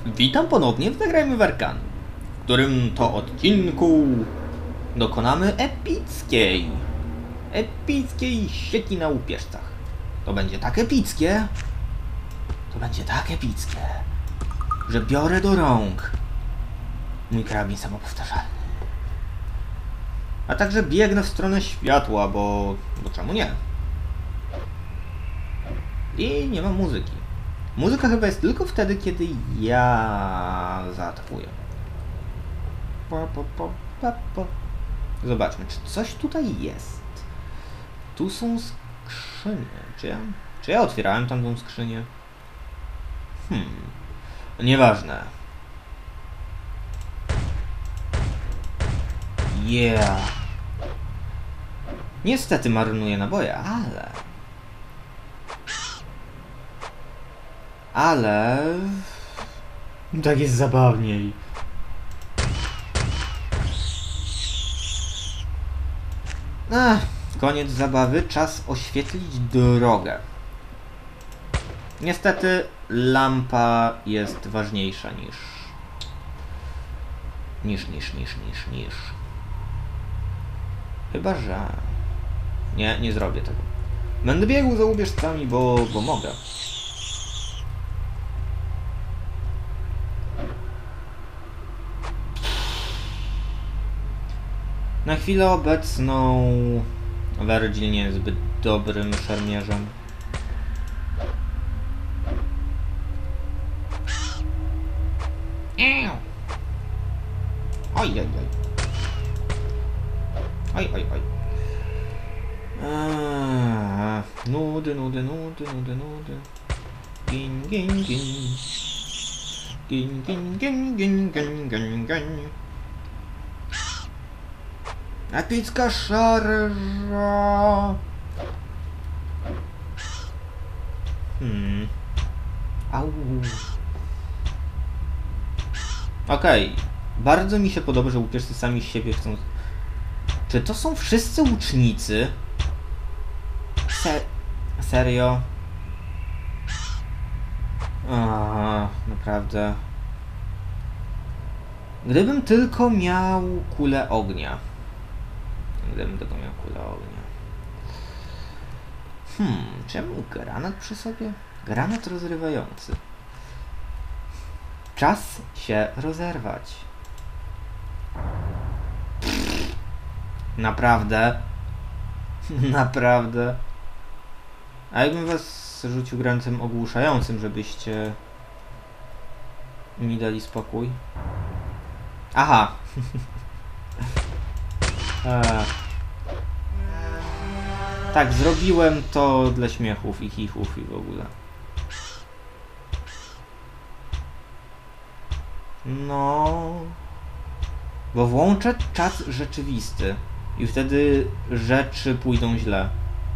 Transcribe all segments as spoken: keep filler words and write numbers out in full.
Witam ponownie w Zagrajmy w Arkanu, w którym to odcinku dokonamy epickiej, epickiej sieci na łupieżcach. To będzie tak epickie, to będzie tak epickie, że biorę do rąk mój karabin samopowtarzalny. A także biegnę w stronę światła, bo, bo czemu nie? I nie ma muzyki. Muzyka chyba jest tylko wtedy, kiedy ja zaatakuję. Pa, pa, pa, pa, pa. Zobaczmy, czy coś tutaj jest. Tu są skrzynie. Czy ja, czy ja otwierałem tamtą skrzynię? Hmm. Nieważne. Yeah. Niestety marnuję naboje, ale... Ale... tak jest zabawniej. Ach, koniec zabawy, czas oświetlić drogę. Niestety lampa jest ważniejsza niż... Niż, niż, niż, niż, niż... Chyba, że... Nie, nie zrobię tego. Będę biegł za łupieżcami, bo, bo mogę. Na chwilę obecną Vergil nie jest zbyt dobrym szermierzem. Oj, oj, oj. Oj, oj, oj. Eee, nudy, nudy, nudy, nudy, nudy. Gin, gin, gin. Gin, gin, gin, gin, gin, gin, gin. Epicka szarża. Hmm. Au. Okej. Okay. Bardzo mi się podoba, że łupieżcy sami z siebie chcą... Czy to są wszyscy łucznicy? Se... Serio? Aha, naprawdę. Gdybym tylko miał kulę ognia. Gdybym tylko miał kulę ognia. Hmm, czy ja mam granat przy sobie? Granat rozrywający. Czas się rozerwać. Naprawdę. Naprawdę. A jakbym was rzucił granatem ogłuszającym, żebyście mi dali spokój? Aha. Eee. Tak, zrobiłem to dla śmiechów i chichów i w ogóle. No... Bo włączę czas rzeczywisty i wtedy rzeczy pójdą źle.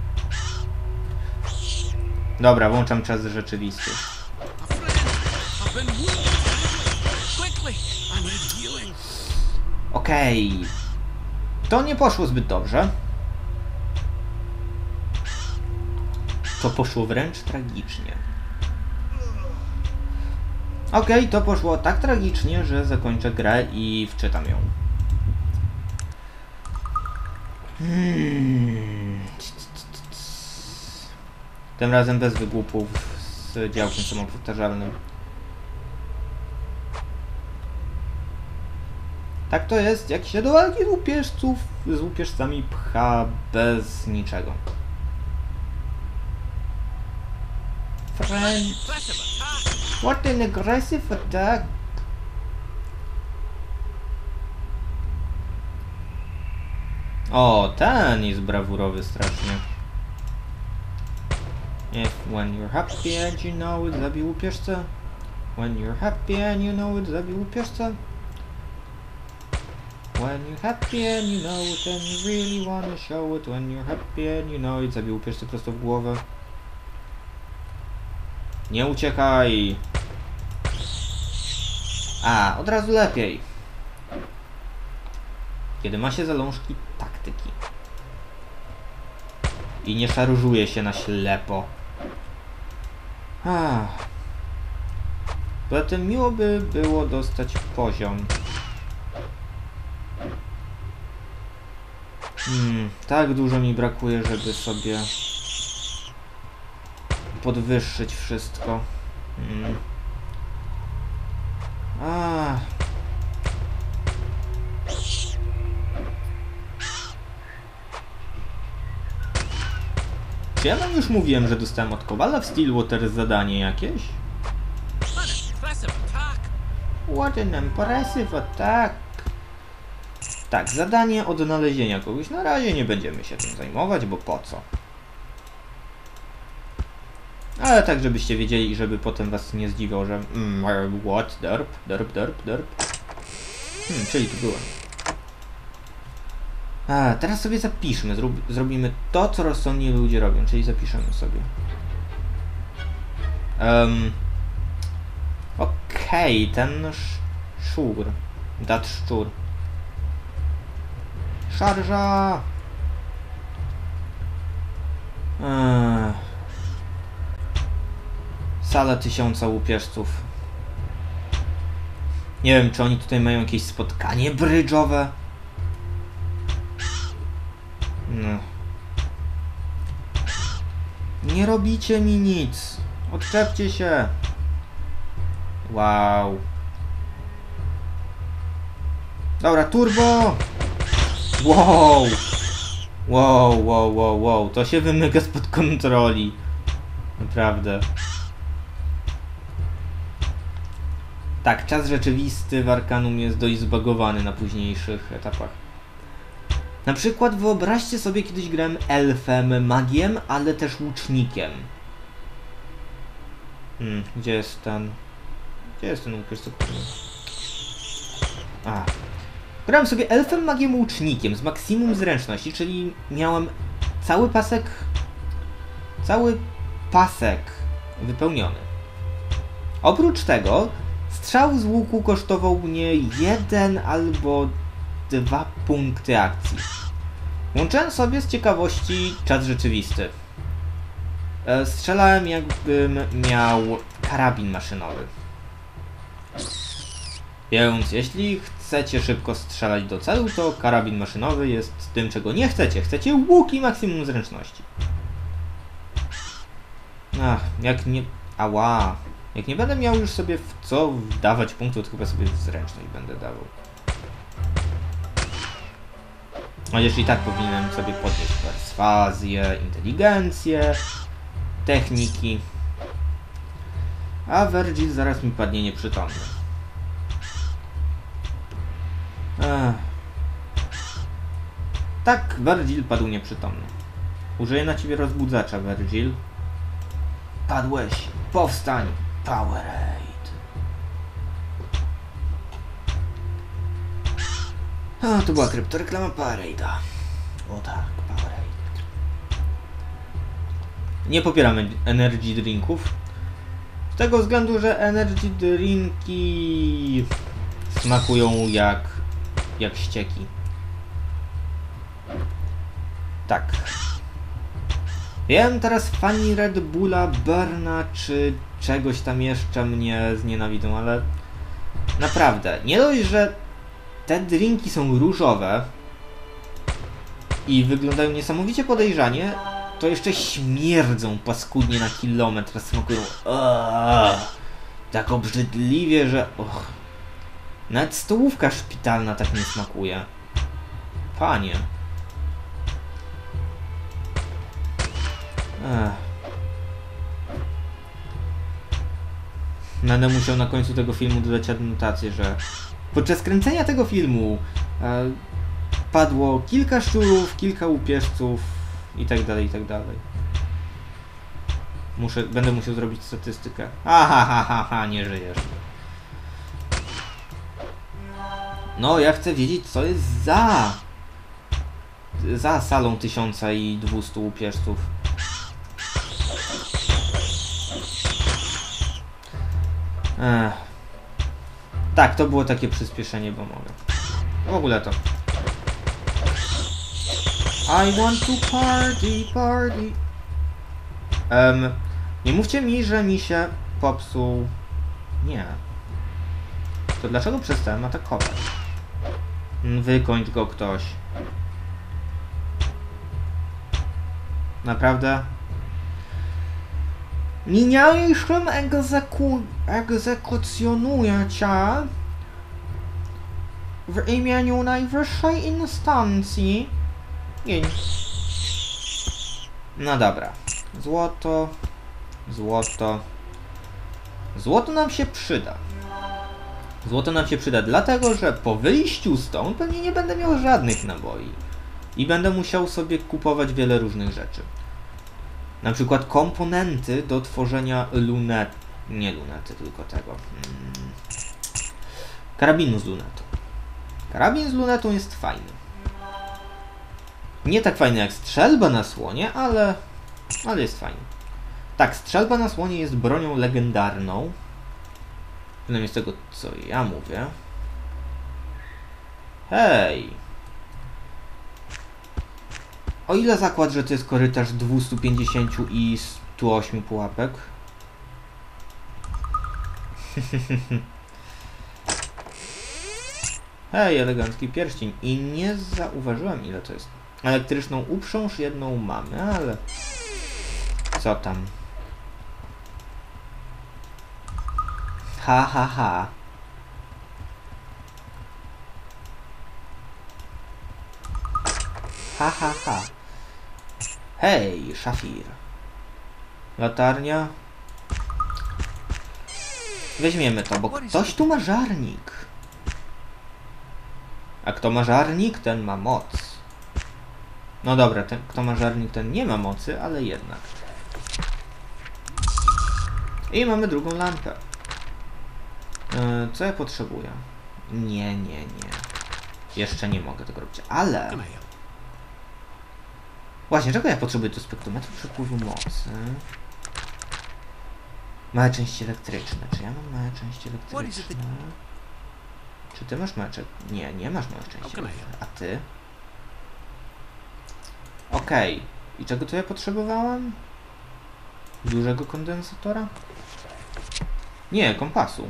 Dobra, włączam czas rzeczywisty. Okej. Okay. To nie poszło zbyt dobrze. To poszło wręcz tragicznie. Okej, okay, to poszło tak tragicznie, że zakończę grę i wczytam ją. Hmm. Tym razem bez wygłupów z działkiem samopowtarzalnym. Tak to jest, jak się do walki z łupieżców z łupieżcami pcha bez niczego. Friend. What an aggressive attack! O, ten jest brawurowy strasznie. If when you're happy and you know it, zabił łupieżcę. When you're happy and you know it, zabił łupieżcę. When you're happy and you know it and you really wanna show it. When you're happy and you know it, zabił łupieżcę prosto w głowę. Nie uciekaj! A, od razu lepiej. Kiedy ma się zalążki taktyki. I nie szarżuje się na ślepo. Ah. Poza tym miło by było dostać poziom. Hmm, tak dużo mi brakuje, żeby sobie podwyższyć wszystko. Hmm. A. Czy ja wam już mówiłem, że dostałem od Kowala w Stillwater zadanie jakieś? What an impressive attack! Tak, zadanie odnalezienia kogoś. Na razie nie będziemy się tym zajmować, bo po co? Ale tak, żebyście wiedzieli i żeby potem was nie zdziwiło, że mm, what? Derp, derp, derp, derp. Hmm, czyli tu było. A, teraz sobie zapiszmy. Zrób, zrobimy to, co rozsądni ludzie robią, czyli zapiszemy sobie. Um, Okej, okay, ten sz szczur. Dat szczur. Szarża! Eee. Sala tysiąca łupieżców. Nie wiem, czy oni tutaj mają jakieś spotkanie brydżowe. No. Nie robicie mi nic. Odczepcie się. Wow. Dobra, turbo! Wow! Wow, wow, wow, wow. To się wymyka spod kontroli. Naprawdę. Tak, czas rzeczywisty w Arcanum jest dość zbagowany na późniejszych etapach. Na przykład wyobraźcie sobie, kiedyś grałem elfem, magiem, ale też łucznikiem. Hmm, gdzie jest ten... Gdzie jest ten łupież, co kurwa? A. Grałem sobie elfem, magiem, łucznikiem z maksimum zręczności, czyli miałem cały pasek... Cały pasek wypełniony. Oprócz tego strzał z łuku kosztował mnie jeden albo dwa punkty akcji. Łączyłem sobie z ciekawości czas rzeczywisty. Strzelałem, jakbym miał karabin maszynowy. Więc jeśli chcecie szybko strzelać do celu, to karabin maszynowy jest tym, czego nie chcecie. Chcecie łuk i maksimum zręczności. Ach, jak nie... Ała. Jak nie będę miał już sobie w co dawać punktów, to chyba sobie w zręczność będę dawał. Chociaż i tak powinienem sobie podnieść perswazję, inteligencję, techniki. A Vergil zaraz mi padnie nieprzytomny. Ech. Tak, Vergil padł nieprzytomny. Użyję na ciebie rozbudzacza, Vergil. Padłeś. Powstań. Powerade. A, to była kryptoreklama Powerade'a. O tak, Powerade. Nie popieramy energy drinków. Z tego względu, że energy drinki smakują jak, jak ścieki. Tak. Wiem, teraz fani Red Bulla, Berna czy czegoś tam jeszcze mnie znienawidzą, ale naprawdę, nie dość, że te drinki są różowe i wyglądają niesamowicie podejrzanie, to jeszcze śmierdzą paskudnie na kilometr, smakują Aaaa, tak obrzydliwie, że och, nawet stołówka szpitalna tak nie smakuje. Panie. Ech. Będę musiał na końcu tego filmu dodać adnotację, że podczas kręcenia tego filmu e, padło kilka szczurów, kilka łupieżców i tak dalej, i tak dalej. Muszę, będę musiał zrobić statystykę. Aha, ha, ha, ha, nie żyjesz. No, ja chcę wiedzieć, co jest za za salą tysiąca i dwustu łupieżców. Ech. Tak, to było takie przyspieszenie, bo mogę. W ogóle to. I want to party, party. Um, nie mówcie mi, że mi się popsuł Nie. To dlaczego przestałem atakować? Wykończ go ktoś. Naprawdę? Niniejszym egzeku... egzekucjonuję cię w imieniu najwyższej instancji. Giń. No dobra. Złoto. Złoto. Złoto nam się przyda. Złoto nam się przyda dlatego, że po wyjściu stąd pewnie nie będę miał żadnych naboi. I będę musiał sobie kupować wiele różnych rzeczy. Na przykład komponenty do tworzenia lunet... Nie lunety, tylko tego. Hmm. Karabinu z lunetą. Karabin z lunetą jest fajny. Nie tak fajny jak strzelba na słonie, ale... ale jest fajny. Tak, strzelba na słonie jest bronią legendarną. Przynajmniej z tego, co ja mówię. Hej! O ile zakład, że to jest korytarz dwieście pięćdziesiąt i sto osiem pułapek? Hej, elegancki pierścień. I nie zauważyłem, ile to jest. Elektryczną uprząż jedną mamy, ale... co tam? Ha, ha, ha. Ha, ha, ha. Hej, szafir. Latarnia. Weźmiemy to, bo ktoś tu ma żarnik. A kto ma żarnik, ten ma moc. No dobra, ten, kto ma żarnik, ten nie ma mocy, ale jednak. I mamy drugą lampę. Yy, co ja potrzebuję? Nie, nie, nie. Jeszcze nie mogę tego robić, ale... Właśnie, czego ja potrzebuję do spektrometru przepływu mocy? Małe części elektryczne. Czy ja mam małe części elektryczne? Czy ty masz małe części? Nie, nie masz małych części elektryczne. A ty? Okej. Okay. I czego to ja potrzebowałem? Dużego kondensatora? Nie, kompasu.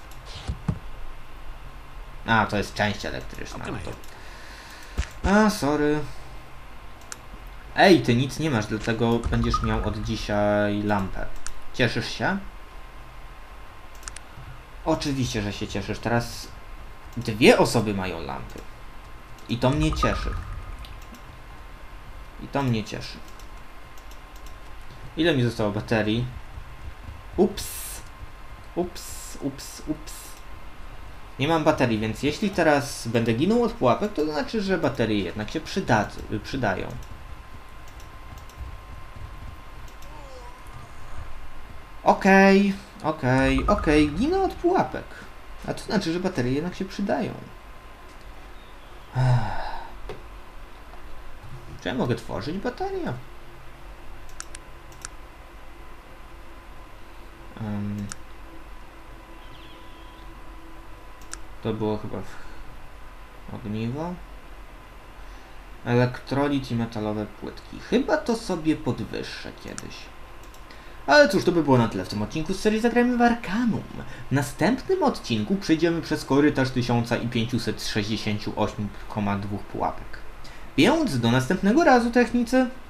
A, to jest część elektryczna. No to... A, sorry. Ej, ty nic nie masz, dlatego będziesz miał od dzisiaj lampę. Cieszysz się? Oczywiście, że się cieszysz. Teraz dwie osoby mają lampy. I to mnie cieszy. I to mnie cieszy. Ile mi zostało baterii? Ups. Ups, ups, ups. Nie mam baterii, więc jeśli teraz będę ginął od pułapek, to znaczy, że baterie jednak się przyda przydają. Okej, okay, okej, okay, okej, okay. Ginę od pułapek. A to znaczy, że baterie jednak się przydają. Czy ja mogę tworzyć baterię? Um, to było chyba w ogniwo. Elektrolit i metalowe płytki. Chyba to sobie podwyższę kiedyś. Ale cóż, to by było na tyle w tym odcinku z serii Zagrajmy w Arcanum. W następnym odcinku przejdziemy przez korytarz tysiąc pięćset sześćdziesiąt osiem przecinek dwa pułapek. Więc do następnego razu, technicy!